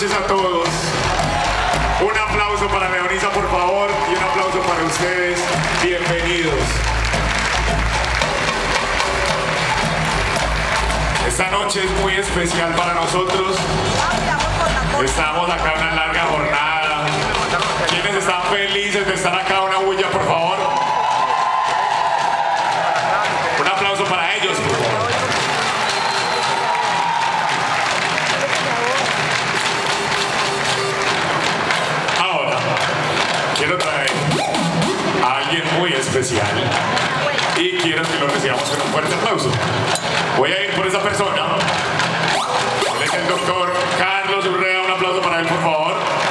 noches a todos. Un aplauso para Leonisa, por favor, y un aplauso para ustedes. Bienvenidos. Esta noche es muy especial para nosotros. Estamos acá en una larga jornada. ¿Quiénes están felices de estar acá? Una bulla, por favor. Un aplauso para ellos, por favor. Ahora, quiero traer a alguien muy especial y quiero que lo recibamos con un fuerte aplauso. Voy a ir por esa persona. Él es el doctor Carlos Urrea. Un aplauso para él, por favor.